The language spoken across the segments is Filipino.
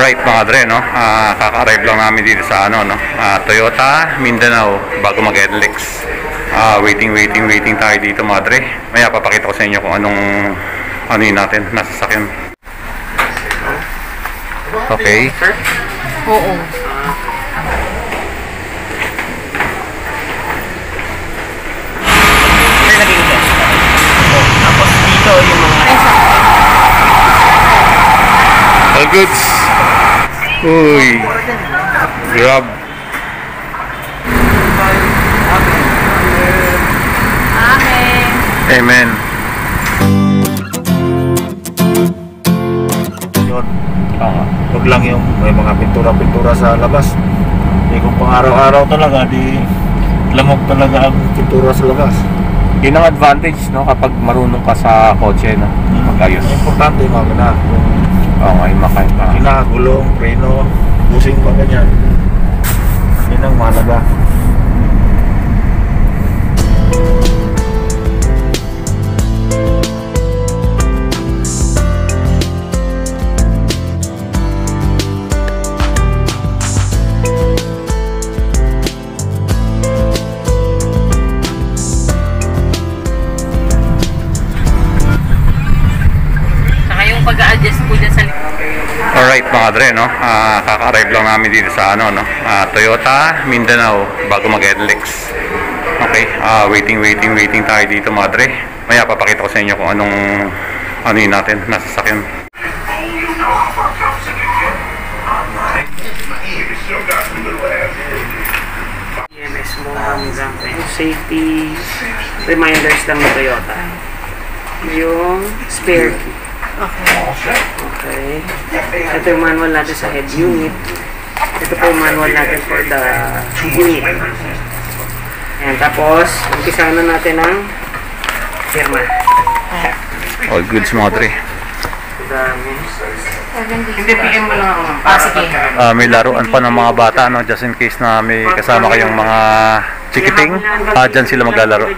Alright mga dre, no? Kaka-arrive lang namin dito sa Toyota, Mindanao, bago mag-NLEX. Waiting tayo dito mga dre. Maya papakita ko sa inyo kung ano yun natin, nasa sakyan. Okay. Oo. Tapos dito yung mga All goods. Uy. Grab. Amen. Amen. yun. Huwag lang yung may mga pintura-pintura sa labas. Kung pang araw-araw talaga, di lamok talaga ang pintura sa labas. Yun ang advantage, no, kapag marunong ka sa kotse, no, mag-ayos. Importante yung mga na Yung makain pa. gulong, preno, busing pa ganyan. Yun ang mahalaga. Pag-a-adjust po dyan sa Alright mga dre, no, kaka-arrive lang namin dito sa Toyota, Mindanao, bago mag-NLEX. Okay, waiting tayo dito mga dre. Maya papakita ko sa inyo kung ano yun natin, nasa sakyan. EMS mo hanggang safety reminders lang ng Toyota. Yung spare key. Okay. Ito yung manual natin sa head unit. Ito po yung manual natin for the unit. Ayan, tapos umpisa na natin ang firma. All goods mga dre. Dami. Hindi, PM mo lang ako. sige. May laruan pa ng mga bata, no, just in case na may kasama kayong mga chikiting, dyan sila maglalaro.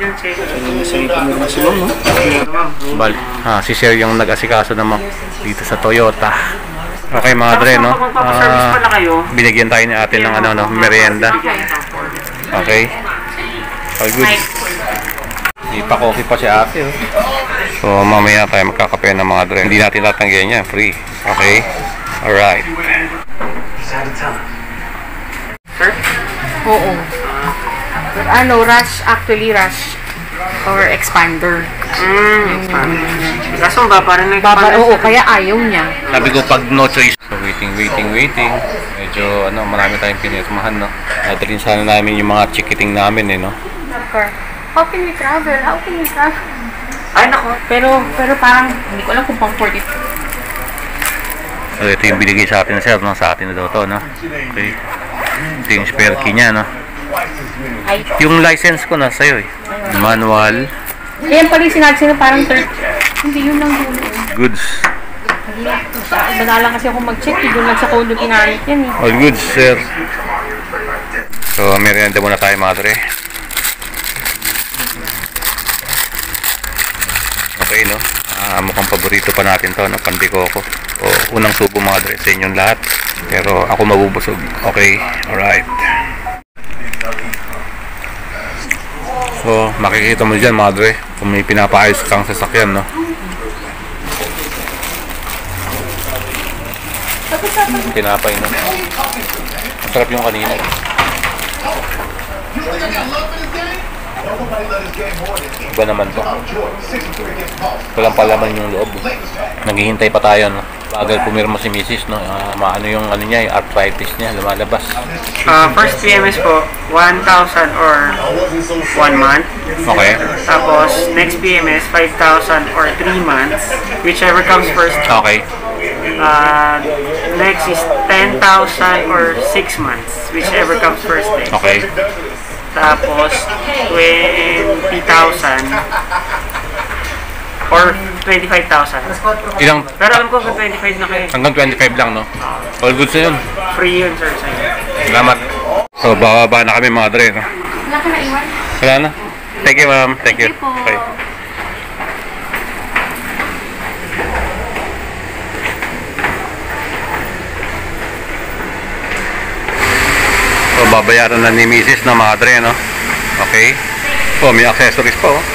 Si Sir yung nag-asikaso naman dito sa Toyota. Okay mga dre, no, binigyan tayo ni ate ng merienda. Okay, all good. Ipa-coffee pa si ate, oh. So mamaya tayo magkakape ng mga dre. Hindi natin tatanggihan yan, free. Okay, alright. Sir? Oo. Rush, actually rush or expander. Kaso ba, parang Oo, kaya ayaw niya. Sabi ko pag no choice. So waiting. Medyo marami tayong pinirmahan, no. Nadalhin sana namin yung mga chikiting namin, no. How can we travel? Ay, nako. Pero parang hindi ko alam kung pang 40. So ito yung binigay sa atin, Sir, no? Sa atin na daw to, no. Okay. Ito yung spare key niya, no. Yung license ko nasa iyo, eh. Manual. Yan pala yung sinabi na parang hindi yun lang yun. Goods. Iba na lang kasi ako mag-check. Doon lang sa condo ginamit yan, eh. All goods, Sir. So merienda muna tayo mga dre. Okay, no? Mukhang paborito pa natin to, no? Pandikoko. O unang subo mga dre sa inyong lahat. Pero ako mabubusog. Okay, alright. So makikita mo dyan mga dre kung may pinapaayos kang sasakyan, no? Tinapay, no? Masarap yung kanina. Iba naman to. Walang palaman yung loob. Naghihintay pa tayo, no? Bagal pumirma si Mrs., no? Maano yung niya, yung arthritis niya lumalabas. First PMS po, 1,000 or 1 month. Okay. Tapos, next PMS, 5,000 or 3 months. Whichever comes first. Okay. Next is 10,000 or 6 months. Whichever comes first. Okay. Tapos, 20,000 or 25,000. Ilang? Pero alam ko, 25 na kayo. Hanggang 25 lang, no? All good sa yun. Free yun, sir, sa'yo. Salamat. So, bababa na kami mga dre, no? Wala ka na iwan? Wala na. Thank you, ma'am. Thank you. Okay. babayaran na ni Mrs. na madre, no? Okay. Oh, may accessories pa, oh.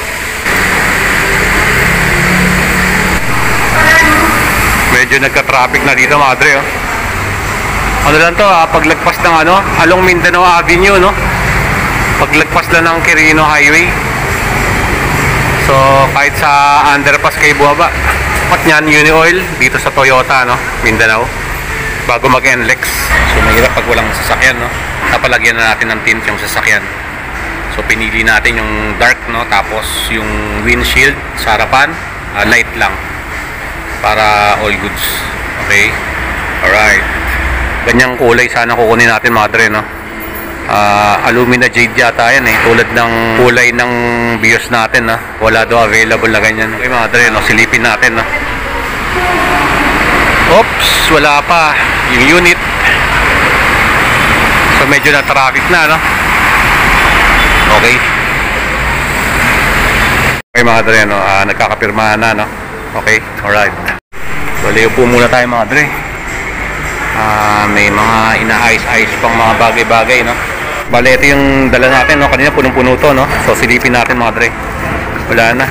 Medyo nagka-traffic na dito, madre, oh. Ano lang to, paglagpas ng ano, along Mindanao Avenue, no? Paglagpas lang ng Quirino Highway. So, kahit sa underpass kayo buwaba. Pat niyan, Uni-Oil, dito sa Toyota, no? Mindanao. Bago mag-NLEX. So, mahirap pag walang sasakyan, no? Napalagyan na natin ng tint yung sasakyan. So, pinili natin yung dark, no? Tapos, yung windshield sa harapan, light lang. Para all goods. Okay? Alright. Ganyang kulay sana kukunin natin, mga dre, no? Alumina jade yata yan, eh. Tulad ng kulay ng BIOS natin, no? Wala daw available na ganyan. Okay, mga dre, no? Silipin natin, no? Oops! Wala pa yung unit. So, medyo na traffic na, no? Okay. Okay, mga dre, no? Nagkakapirmahan na, no? Okay, alright. So, liyo po muna tayo, mga dre. May mga inaayos-ayos pang mga bagay-bagay, no? Bale, ito yung dala natin, no? Kanina punong-puno to, no? So, silipin natin, mga dre. Wala na.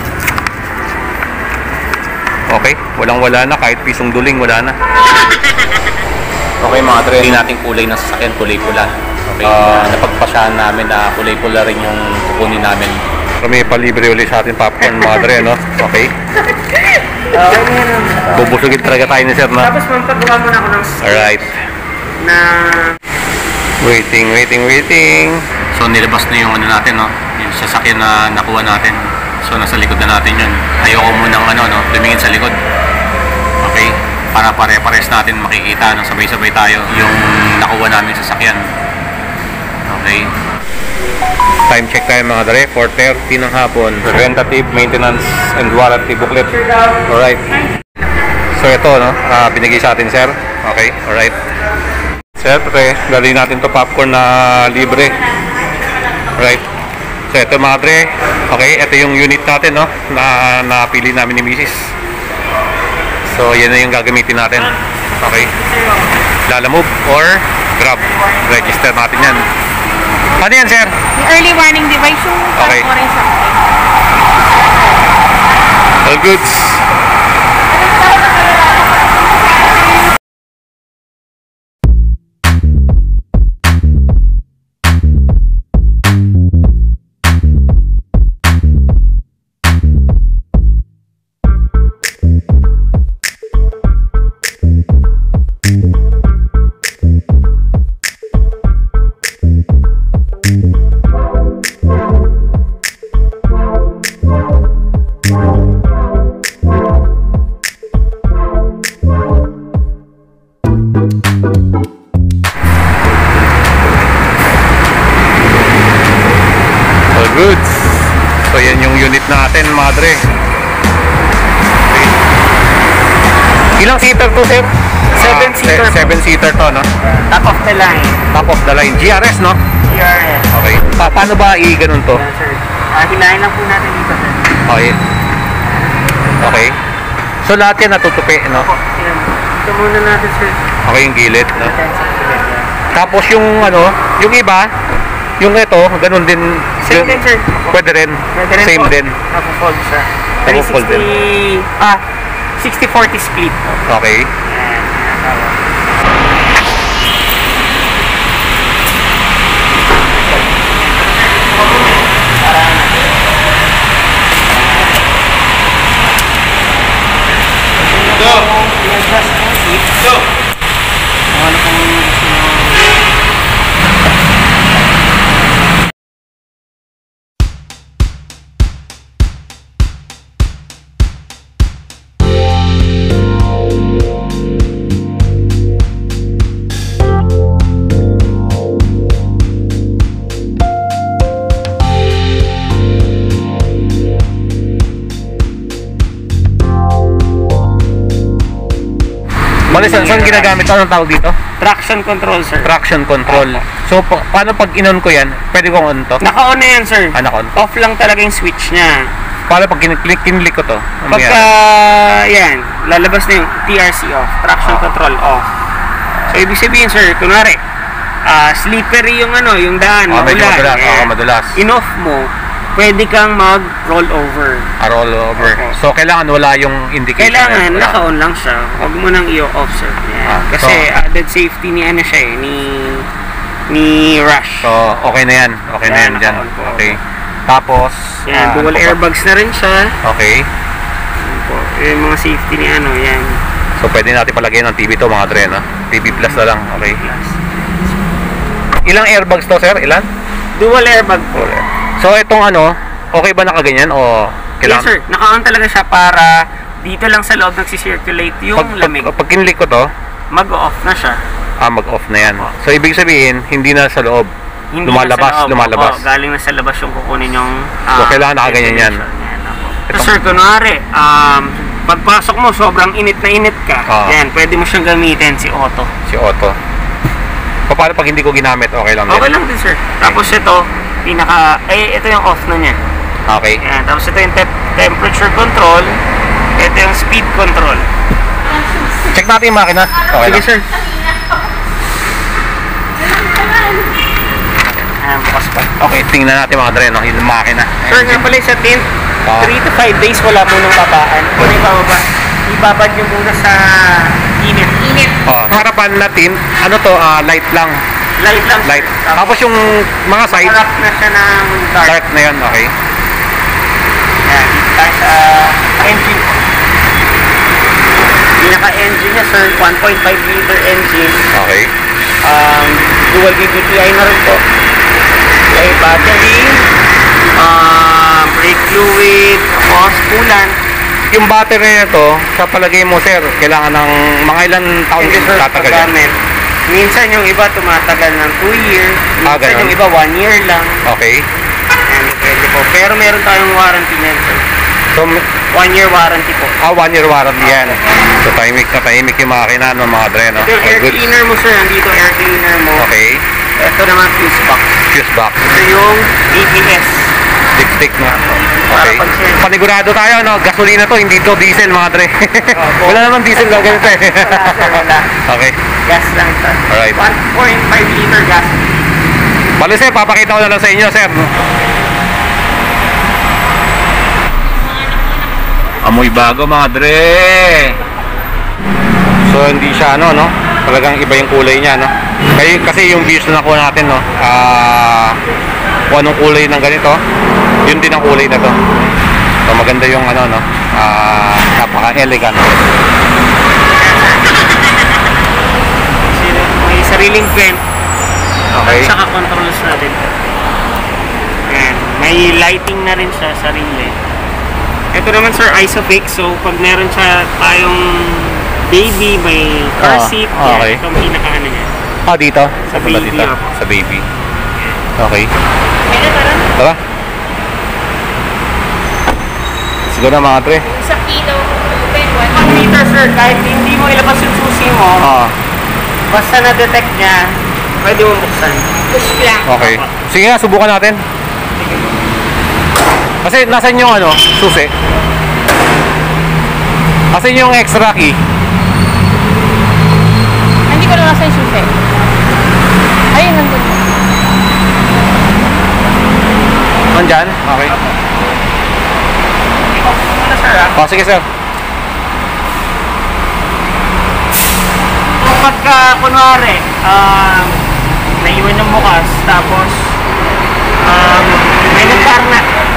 Okay, walang-wala na. Kahit pisong duling, wala na. Okay, mga dre. Hindi natin kulay ng sasakyan, kulay pula. Okay. Napagpasyahan namin na kulay pula rin yung kukunin namin. May palibre ulit sa ating popcorn, mga dre, no? Okay. Bubusugin talaga tayo ni sir, no? Tapos magpagawa muna ako ng alright. Na waiting. So nilabas na yung ano natin, no? Yung sasakyan na nakuha natin. So nasa likod na natin yun. Ayoko munang ano, no? Tumingin sa likod. Okay? Para pare-pares natin makikita, no? Sabay-sabay tayo yung nakuha namin sasakyan. Okay? Time check tayo, mga dre, 4:30 ng hapon. Preventative maintenance and warranty booklet. Alright. So ito, no, binigay sa atin, sir. Okay, alright. Siyempre, dali natin to popcorn na libre. Alright. So ito, mga dre. Okay, ito yung unit natin, no, na napili namin ni Mrs. So yan na yung gagamitin natin. Okay. Lalamove or Grab. Register natin yan. Ano yan, sir? Yung early warning device yung okay. Orange something. All goods. Goods. So yan yung unit natin, madre. Okay. Ilang seater to, sir? 7-seater. 7-seater to, no? top of the line. Top of the line. GRS, no? GRS. Okay. Paano ba i-ganon to? Yes, sir. Hilahin lang po natin dito, sir. Okay. Okay. So lahat yan natutupi, no? Yan. Ito muna natin, sir. Okay, yung gilid, no? Tapos yung ano, yung iba, yung ito, ganun din. Same din, sir. Pwede rin. Same din. Napo-fold siya. Napo-fold din. 60-40 split. Okay. Bale, saan ginagamit? Anong tawag dito? Traction control, sir. Traction control. So, paano pag in-on ko yan? Pwede kong on to? Naka-on na yan, sir. Naka-on. Off lang talaga yung switch niya. Paano pag kinlik ko to? Ano Pagka, yan, lalabas na yung TRC off. Traction control off. So, ibig sabihin, sir, kunwari, slippery yung yung daan, Medyo maulan, madulas. Madulas. in-off mo, pwede kang mag-roll over. Roll over. Opo. So, kailangan wala yung indicator. Kailangan, Wala. naka-on lang siya. Huwag mo nang i-off, sir. Yan. Kasi added safety ni siya ni Rush. So, okay na yan. Okay na yan dyan. naka-on po. Okay. Tapos, Yan, dual ano pa ba? airbags na rin siya. Okay. Yan po. Yung mga safety ni yan. So, pwede natin palagyan ng TV to mga dre, no? TV plus na lang. Okay. Plus. Ilang airbags to, sir? Ilan? Dual airbag po. So, itong okay ba nakaganyan o Yes, kailangan? sir. Naka-on talaga siya para dito lang sa loob nagsisirculate yung lamig. Pag kinlik ko to, Mag-off na siya. mag-off na yan. So, ibig sabihin, hindi na sa loob. Hindi Lumalabas, na sa loob. lumalabas. Oo, galing na sa labas yung kukunin yung So, kailangan nakaganyan yan. So, sir, kunwari, pagpasok mo, sobrang init na init ka. Yan, pwede mo siyang gamitin si Otto. Si Otto. Paano pag hindi ko ginamit, okay lang din? Okay lang din, sir. Tapos ito, ito yung off na niya. Okay. Yan, tapos ito yung temperature control. Ito yung speed control. Check natin yung makina. Okay Sige, lang. sir. Ayan, bukas pa. Okay, tingnan natin mga dre, no? Yung makina. Sir, nga pala sa tint, 3 to 5 days wala mo nang babaan. Kung ibababa, ibabad nyo muna sa init. Harapan natin, light lang. Light lang. Light. Tapos yung mga side, Harap na siya ng dark. dark na yan, okay. Yan, dito tayo sa engine. Pinaka-engine niya, sir, 1.5 liter engine. Okay. Dual BBTI na rin po. May battery, brake fluid, tapos coolant. Yung battery na to, sa palagay mo, sir, kailangan ng mga ilan taon Hindi, sir, tatagal yan? paggamit. Minsan yung iba tumatagal ng 2 years, minsan ganun. yung iba 1 year lang. Okay. Ayan, depende po. Pero meron tayong warranty niyan, sir. So, 1 year warranty po. 1 year warranty yan. So, tahimik yung makina ng mga dre, no? Ito yung air Good. cleaner mo, sir. Andito air cleaner mo. Okay. Ito naman fuse box. Fuse box. Ito yung ABS. Stick na. Okay. Para pag-share. Panigurado tayo, no? Gasolina to, hindi to diesel, mga dre. Wala naman diesel lang ganito eh. Wala, sir, wala. Okay. Gas lang, sir. Alright. 1.5 liter gas. Bale, sir, papakita ko na lang sa inyo, sir. Amoy bago, mga dre. So, hindi siya, no? Talagang iba yung kulay niya, no? Kasi yung views na nakuha natin, no? Kung anong kulay ng ganito, yun din ang kulay na to. So, maganda yung, napaka-elegant. May sariling vent. Okay. At saka controls natin. Ayan. May lighting na rin siya, sarili. Ito naman, sir, Isofix. So, pag meron siya tayong baby, may car seat. okay. Ito ang pinaka-ano niya. Dito? Sa baby, dito? ako. Sa baby. Okay. Kaya tara. Tara. Siguro na, mga dre. Sa kilo, open, 1 liter, sir, kahit hindi mo ilabas yung susi mo, basta na-detect niya, pwede mo buksan. push lang. Okay. Sige nga, subukan natin. Kasi nasan yung susi? Asan yung extra key? Hindi ko na nasa yung susi. Ayun, nandun. Nandyan? Okay. Ano, sir, Sige, sir. So, pagka, kunwari, naiwan yung bukas, tapos, may nagkarna.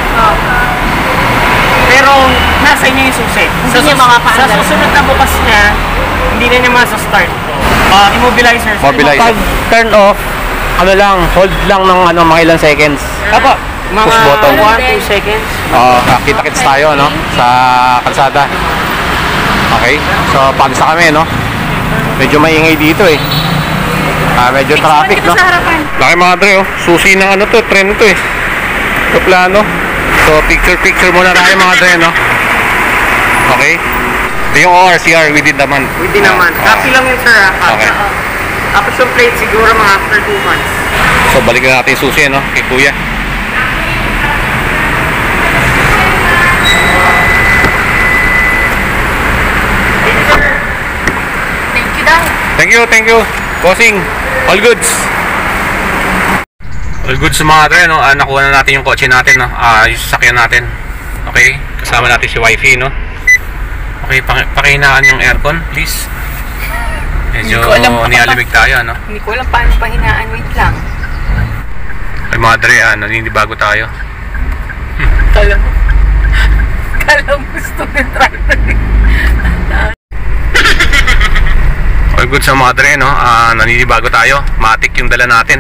Pero, nasa inyo yung susi. Hindi niya makakaandar. Sa susunod na bukas niya, hindi na niya masa-start. Immobilizer. Mobilize. Pag turn off, hold lang ng mga ilang seconds. Apo, mga Push button. 1-2 seconds. Kita-kits tayo, sa kalsada. Okay. So, pagsa kami, Medyo maingay dito eh. Medyo traffic, Dito sa harapan. Laki, mga dre, Susi ng trend to eh. Ito plano. So, picture muna tayo, mga dre, Okay. Ito yung ORCR within the month. Hindi naman. Copy lang yun, sir. Okay. Tapos yung plate siguro mga after 2 months. So, balikan natin yung susi, kay kuya. Thank you daw. Thank you. Bossing. All goods. All good sa mga dre, no? Nakuha na natin yung kotse natin, no? Yung sasakyan natin. Okay? Kasama natin si wifey, no? Okay, pakihinaan yung aircon, please. Medyo nialamig tayo, no? Hindi ko alam paano pahinaan. Wait lang. Ay mga dre, naninibago tayo. Kala mo gusto ng tractor. All good sa mga dre, no? Naninibago tayo. Matik yung dala natin.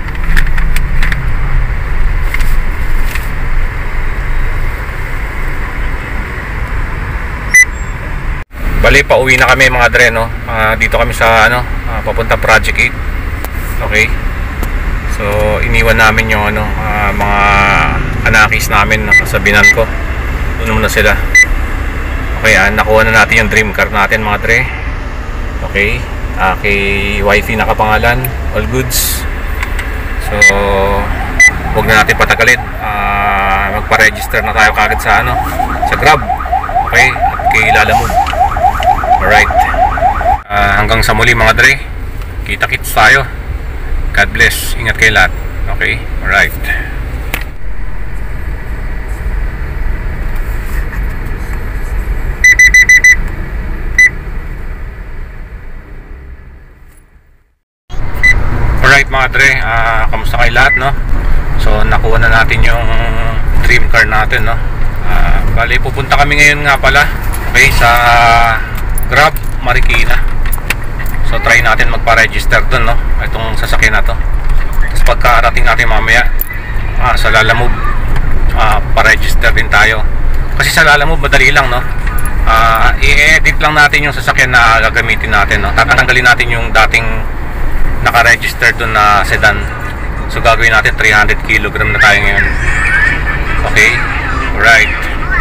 Bali, pauwi na kami mga dre, no? Dito kami sa papunta Project 8. Okay? So, iniwan namin yung mga anakis namin sa binan ko. Doon muna sila. Okay, nakuha na natin yung dream car natin mga dre. Okay? Kay wifey nakapangalan. All goods. So, huwag na natin patagalin. Magpa-register na tayo kagad sa sa Grab. Okay? At kay Lalamove. Alright. Hanggang sa muli mga dre. Kita-kits tayo. God bless. Ingat kayo lahat. Okay? Alright. Alright mga dre. Kamusta kayo lahat, no? So nakuha na natin yung dream car natin, no? Bali, pupunta kami ngayon nga pala. Okay, sa Grab Marikina. So try natin magpa-register dun, no? Itong sasakyan na to. Tapos pagkarating natin mamaya sa Lalamove, pa-register din tayo. Kasi sa Lalamove madali lang, no? I-edit lang natin yung sasakyan na gagamitin natin, no? Tatanggalin natin yung dating naka-register dun na sedan. So gagawin natin 300 kg na tayo ngayon. Okay? Alright.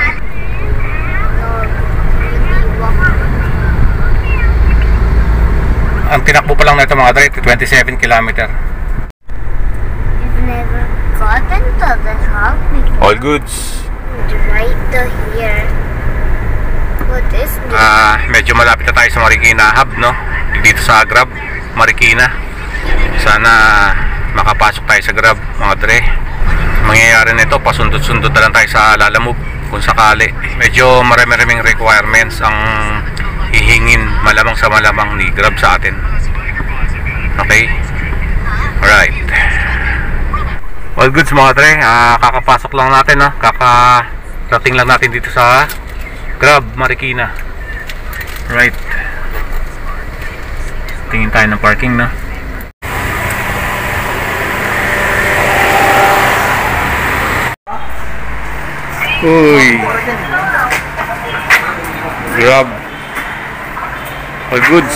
Ang tinakbo pa lang na ito mga dre, 27 km. You've never gotten to the shop before. All goods. Right here. What is this? Medyo malapit na tayo sa Marikina Hub, no? Dito sa Grab Marikina. Sana makapasok tayo sa Grab mga dre. Mangyayari nito, pasundot-sundot na lang tayo sa Lalamove kung sakali. Medyo marami-raming requirements ang hihingin malamang sa malamang ni Grab sa atin. Okay? Alright. All goods mga dre. Kakapasok lang natin, no? Kakarating lang natin dito sa Grab Marikina. Right. Tingin tayo ng parking, no? Uy. Grab. All goods.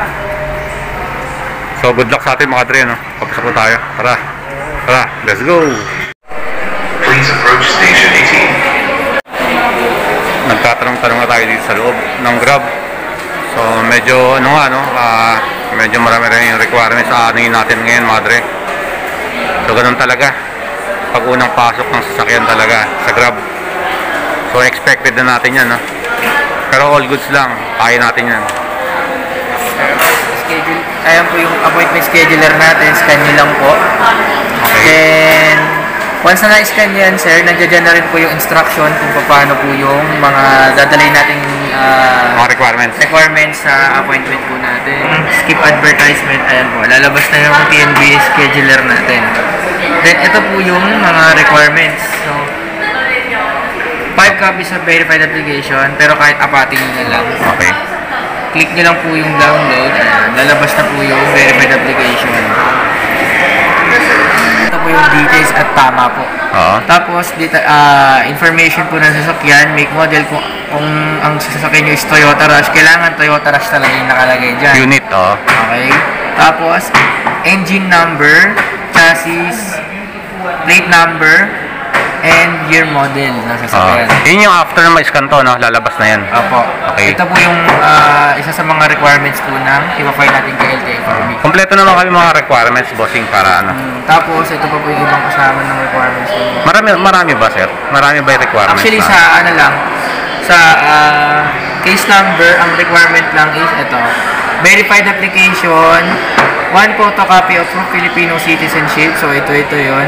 So good luck sa atin mga dre, no? Papasok po tayo. Tara. Tara, let's go. Please approach station 18. Nagtatanong-tanong na tayo dito sa loob ng Grab. So medyo medyo marami rin yung requirements sa natin ngayon mga dre. So ganun talaga pag unang pasok ng sasakyan talaga sa Grab. So expected na natin yan, no? Pero all goods lang, kaya natin yan. Schedule. Ayan po yung appointment scheduler natin, scan nyo lang po. Okay. Then, once na na-scan yan, sir, nandiyan na rin po yung instruction kung paano po yung mga dadalhin nating Mga requirements sa appointment po natin. Skip advertisement, ayan po. Lalabas na yung TNB scheduler natin. Then, ito po yung mga requirements. So, 5 copies of verified application, pero kahit apatin nyo na lang. Okay. Click nyo lang po yung download. Ayan, lalabas na po yung verified application. Ito po yung details at tama po. Oo. Tapos, dito, information po ng sasakyan, make model, kung ang sasakyan nyo is Toyota Rush, kailangan Toyota Rush talaga yung nakalagay dyan. Unit, oh. Okay. Tapos, engine number, chassis, plate number, and year model ng sasakyan. Yun yung after na ma-scan to, no? Lalabas na yan. Opo. Okay. Ito po yung isa sa mga requirements po ng ipa-file natin kay LTI Farming. Kompleto naman kami mga requirements, bossing, para ano. Tapos, ito pa po yung ibang kasama ng requirements po. Marami ba, sir? Marami ba yung requirements? Actually, na? sa ano lang, sa case number, ang requirement lang is ito. Verified application, 1 photocopy of proof Filipino citizenship. So ito yun.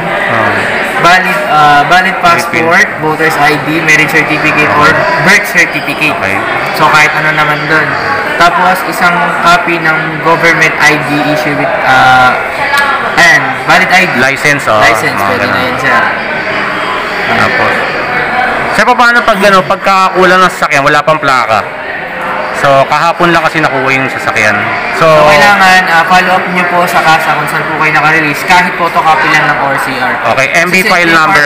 Valid passport, voter's ID, marriage certificate, or birth certificate. Okay. So kahit ano naman doon. Tapos isang copy ng government ID issue with valid ID. License, License, mga pwede na ganun. yun siya. Tapos, sir, paano pag pagkakulang ng sasakyan, wala pang plaka? So, kahapon lang kasi nakuha yung sasakyan. So Kailangan follow up nyo po sa kasa kung saan po kayo naka-release, kahit photocopy lang ng ORCR. okay, MB Kasi file number.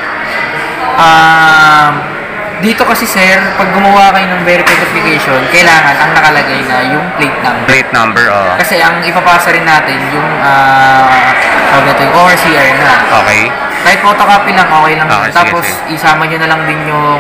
Dito kasi sir, pag gumawa kayo ng verified application, kailangan ang nakalagay na yung plate number. Plate number, Kasi ang ipapasa rin natin yung yung ORCR na. okay. Kahit photocopy lang, okay lang. Okay, sige, Tapos sige. isama nyo na lang din yung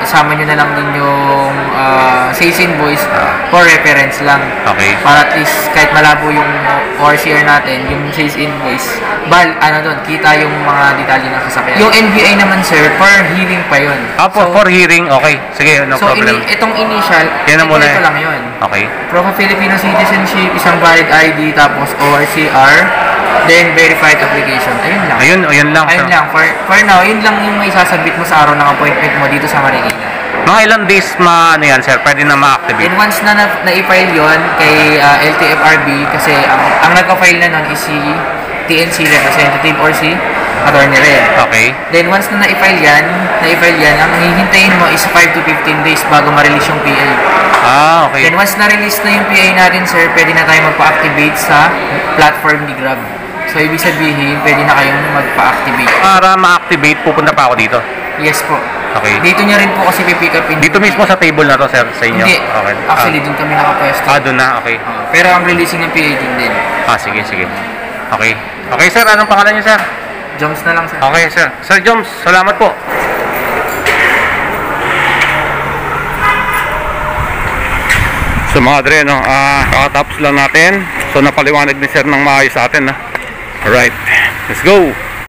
sales invoice for reference lang. Okay. Para at least kahit malabo yung ORCR natin, yung sales invoice, kita yung mga detalye ng sasakyan. Yung NBI naman sir, per hearing pa yun. For hearing, okay. Sige, no problem. Itong initial, Yan na muna ito eh. lang yun. Okay. Proof of Filipino citizenship, isang valid ID, tapos ORCR, then verified application. Ayun lang. Ayun lang. Ayun lang. For now, yun lang yung may sasabit mo sa araw ng appointment mo dito sa Marikina. Mga ilang days ano yan, sir? Pwede na ma-activate? And once na na-i-file yun kay LTFRB, kasi ang nagka-file na nun is si TNC representative or si Attorney Red. Okay. Then once na na-i-file yan, ang hihintayin mo is 5 to 15 days bago ma-release yung PA. Okay. Then once na-release na yung PA natin sir, pwede na tayo magpa-activate sa platform ni Grab. So ibig sabihin, pwede na kayong magpa-activate. Para ma-activate, pupunta pa ako dito. Yes po. Okay. Dito nyo rin po kasi pipick upin. Dito mismo sa table na to, sir, sa inyo? Hindi. Okay. Actually, doon kami nakapwesto. Doon na, okay. Pero ang releasing ng PA din. Sige. Okay. Okay, sir, anong pangalan niyo, sir? Jones na lang sir. Okay, sir. Sir Jones, salamat po. So mga dre, no, kakatapos lang natin. So napaliwanag ni sir ng maayos sa atin, Alright, let's go.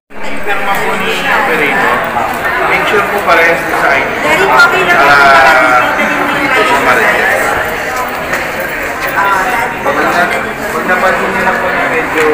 Make sure po parehas sa ID. Dito sa Marikina. Pag napansin nyo na po na medyo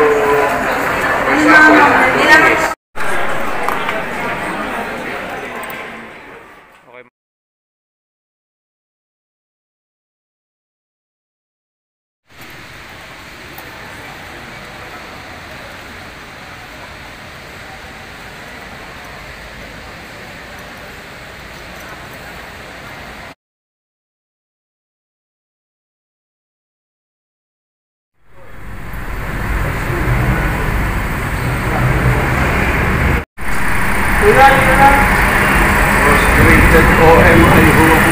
frustrated OM ay huluko.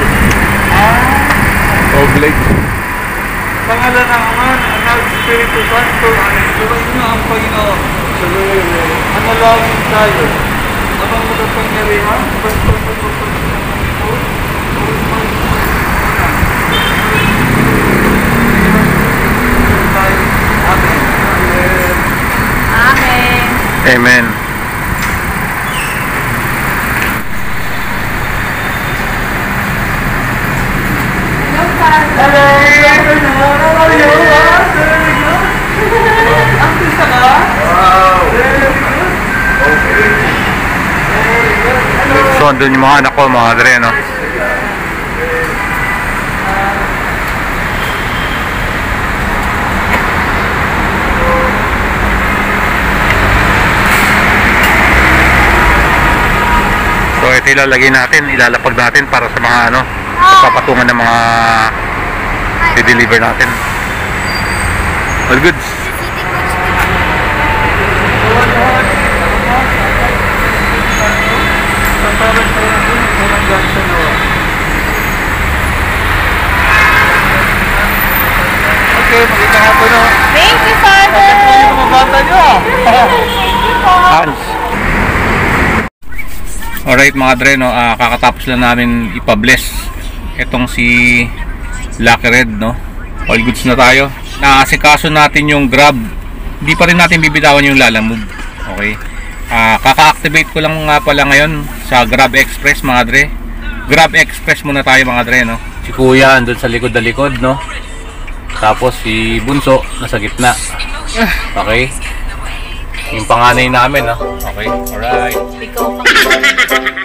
Oblate. Pangalan ng Ama, ng Anak, Espiritu Santo, amin. Suwag niyo ang Panginoon. Manalangin tayo. Amang makapangyarihan, basta pagpapalit ng Panginoon, Amen. Amen. Amen. So, andun yung mga anak ko, mga dre, no? So, ito ilalagay natin, ilalapag natin para sa mga papatungan ng mga i-deliver natin. All goods. Okay, magiging hapon na. Thank you, Father. Mga bata nyo. Hans. Alright mga dre, no, kakatapos lang namin ipa-bless itong si Lucky Red, no. All goods na tayo. Naasikaso natin yung Grab. Hindi pa rin natin bibitawan yung Lalamove. Okay. Kaka-activate ko lang nga pala ngayon sa Grab Express mga dre. Grab Express muna tayo mga dre, no. Si Kuya andun sa likod na likod, no. Tapos si Bunso nasa gitna. Okay? Yung panganay namin, no? Okay? Alright. Ikaw pa.